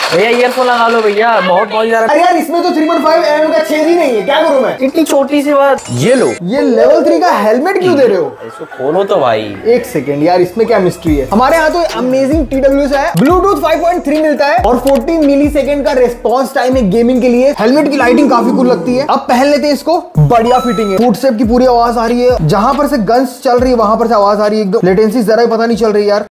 भैया ईयरफोन लगा लो भैया, बहुत बहुत ज्यादा। अरे यार इसमें तो 3.5 mm का छेद ही नहीं है, क्या करूं मैं? इतनी छोटी सी बात। ये लो। ये लेवल 3 का हेलमेट क्यों दे रहे हो? इसको खोलो तो भाई। एक सेकेंड यार, इसमें क्या मिस्ट्री है? हमारे यहाँ तो अमेजिंग TWS है, ब्लूटूथ 5.3 मिलता है और 14 मिलीसेकंड का रिस्पॉन्स टाइम है गेमिंग के लिए। हेलमेट की लाइटिंग काफी कूल लगती है। अब पहन लेते हैं इसको, बढ़िया फिटिंग है, फुटस्टेप की पूरी आवाज आ रही है, जहां पर से गन्स चल रही है वहां पर से आवाज आ रही है एकदम। लेटेंसी जरा ही पता नहीं चल रही यार।